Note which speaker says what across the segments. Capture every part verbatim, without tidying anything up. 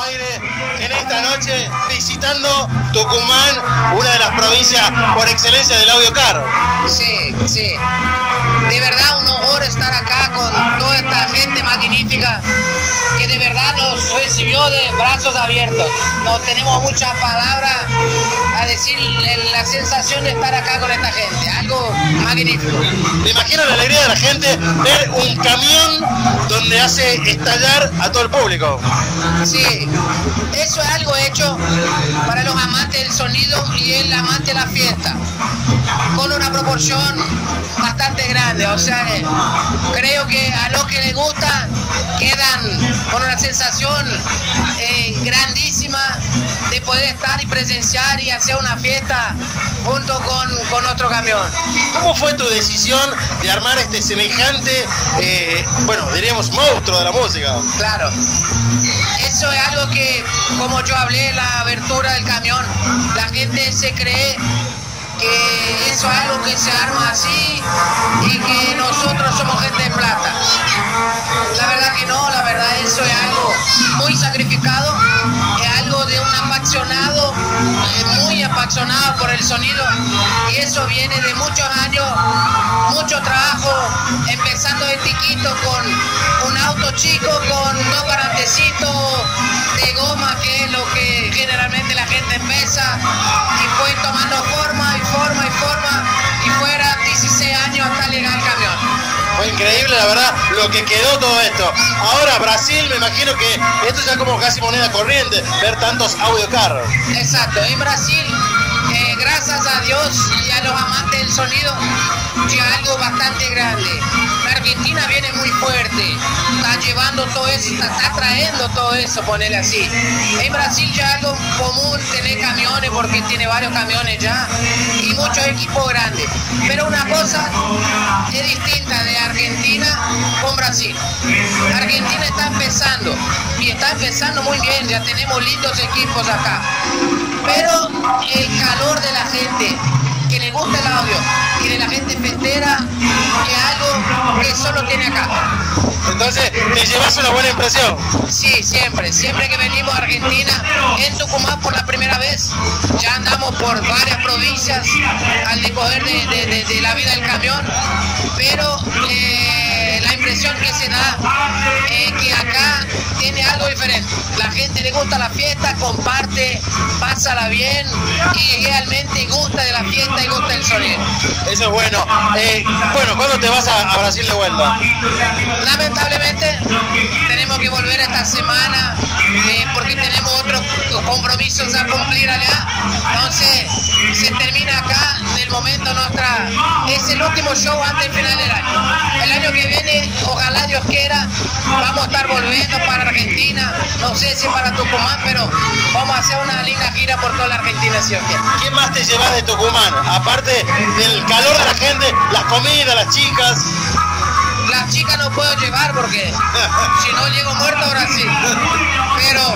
Speaker 1: aire en esta noche visitando Tucumán, una de las provincias por excelencia del audio car.
Speaker 2: Sí, sí. De verdad un honor estar acá con toda esta gente magnífica que de verdad nos recibió de brazos abiertos. No tenemos muchas palabras a decir la sensación de estar acá con esta gente. Algo magnífico.
Speaker 1: Me imagino la alegría de la gente ver un camión donde hace estallar a todo el público.
Speaker 2: Sí, eso es algo hecho para los amantes del sonido y el amante de la fiesta, con una proporción bastante grande. O sea, eh, creo que a los que les gusta quedan con una sensación eh, grandísima de poder estar y presenciar y hacer una fiesta junto con, con otro camión.
Speaker 1: ¿Cómo fue tu decisión de armar este semejante, eh, bueno, diríamos monstruo de la música?
Speaker 2: Claro, eso es algo que, como yo hablé en la abertura del camión, la gente se cree que eso es algo que se arma así y que nosotros somos gente de plata. La verdad que no, la verdad eso es algo muy sacrificado, es algo de un apasionado, eh, muy apasionado por el sonido, y eso viene de muchos años, mucho trabajo, empezando de tiquito con un auto chico, con dos barantecitos de goma, que es lo que generalmente la gente empieza, y fue tomando forma y forma y forma, y fuera dieciséis años hasta llegar al camión.
Speaker 1: Fue increíble, la verdad, lo que quedó todo esto. Ahora Brasil, me imagino que esto ya como casi moneda corriente, ver tantos audio car.
Speaker 2: Exacto, en Brasil, eh, gracias a Dios y a los amantes del sonido, ya algo bastante grande. La Argentina viene muy fuerte, está llevando todo eso, está, está trayendo todo eso, ponerle así. En Brasil ya algo común tener camiones, porque tiene varios camiones ya, y muchos equipos grandes. Pero una cosa es distinta de Argentina con Brasil. Argentina está empezando, y está empezando muy bien, ya tenemos lindos equipos acá. Pero el calor de la gente, que le gusta el audio, y de la gente festera, es algo que solo tiene acá.
Speaker 1: Entonces, ¿te llevas una buena impresión?
Speaker 2: Sí, siempre, siempre que venimos a Argentina, en Tucumán por la primera vez, ya andamos por varias provincias al decoger de, de, de, de la vida del camión, pero eh, la impresión que se da es que acá tiene algo diferente. La gente le gusta la fiesta, comparte, pásala bien, y realmente gusta de la fiesta y gusta el sonido.
Speaker 1: Eso es bueno. Eh, bueno, ¿cuándo te vas a, a Brasil de vuelta?
Speaker 2: Lamentablemente tenemos que volver esta semana, eh, porque tenemos otros compromisos a cumplir allá. Entonces se termina acá del momento nuestra, es el último show antes del final del año. El año que viene, ojalá Dios quiera, vamos a estar volviendo para Argentina, no sé si para Tucumán, pero vamos a hacer una linda gira por toda la Argentina, si Dios quiere.
Speaker 1: ¿Qué más te llevas de Tucumán? Aparte del calor de la gente, las comidas, las chicas.
Speaker 2: Las chicas no puedo llevar porque si no llego muerto a Brasil. Pero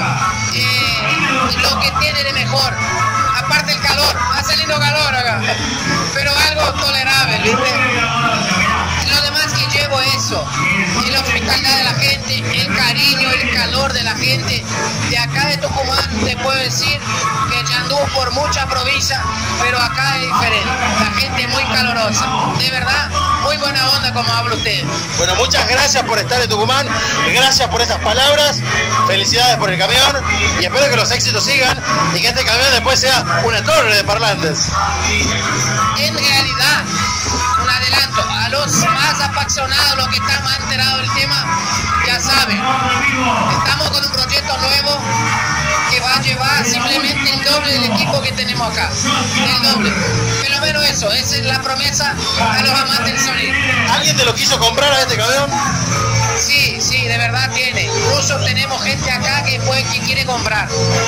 Speaker 2: eh, lo que tiene de mejor, aparte el calor, hace lindo calor acá, pero algo tolerable, ¿viste? Lo demás que llevo es eso, y la hospitalidad de la gente, el cariño, el calor de la gente. De acá de Tucumán te puedo decir que ya anduvo por muchas provincias, pero acá es diferente. La gente es muy calorosa, de verdad, muy buena onda como habla usted.
Speaker 1: Bueno, muchas gracias por estar en Tucumán, gracias por esas palabras, felicidades por el camión, y espero que los éxitos sigan y que este camión después sea una torre de parlantes.
Speaker 2: En realidad, un adelanto, a los más apasionados, los que están más enterados del tema, ya saben, estamos con un proyecto nuevo que va a llevar simplemente el doble del equipo que tenemos acá, el doble. Pero menos eso, esa es la promesa a los amantes del sonido.
Speaker 1: ¿Alguien te lo quiso comprar a este camión?
Speaker 2: Sí, sí, de verdad tiene. Incluso tenemos gente acá que, puede, que quiere comprar.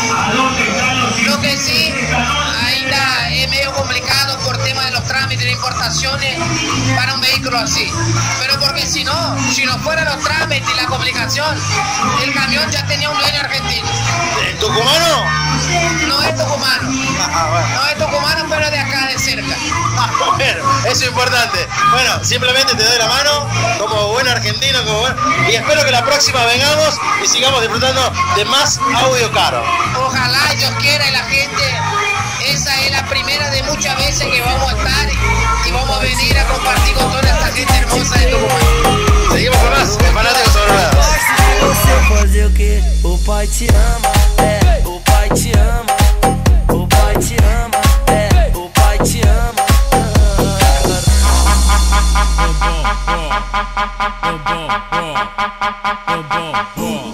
Speaker 2: Lo que sí, ainda es medio complicado por tema de los trámites de importaciones para un vehículo así. Pero porque si no, si no fueran los trámites y la complicación, explicación. El camión ya tenía un dueño argentino.
Speaker 1: ¿El tucumano?
Speaker 2: No es tucumano.
Speaker 1: Ah, bueno.
Speaker 2: No es tucumano, pero de acá, de cerca.
Speaker 1: Ah, bueno, eso es importante. Bueno, simplemente te doy la mano como buen argentino, como buen... y espero que la próxima vengamos y sigamos disfrutando de más audio caro.
Speaker 2: Ojalá, Dios quiera, y la gente, esa es la primera de muchas veces que vamos a estar y vamos a venir a compartir con toda esta gente hermosa de Tucumán.
Speaker 1: Seguimos con más en Fanáticos sobre Ruedas.
Speaker 3: Você fazer o que? O pai te ama, é, o pai te ama, o pai te ama, é, o pai te ama.
Speaker 4: Boom, boom, boom, boom, boom, boom, boom.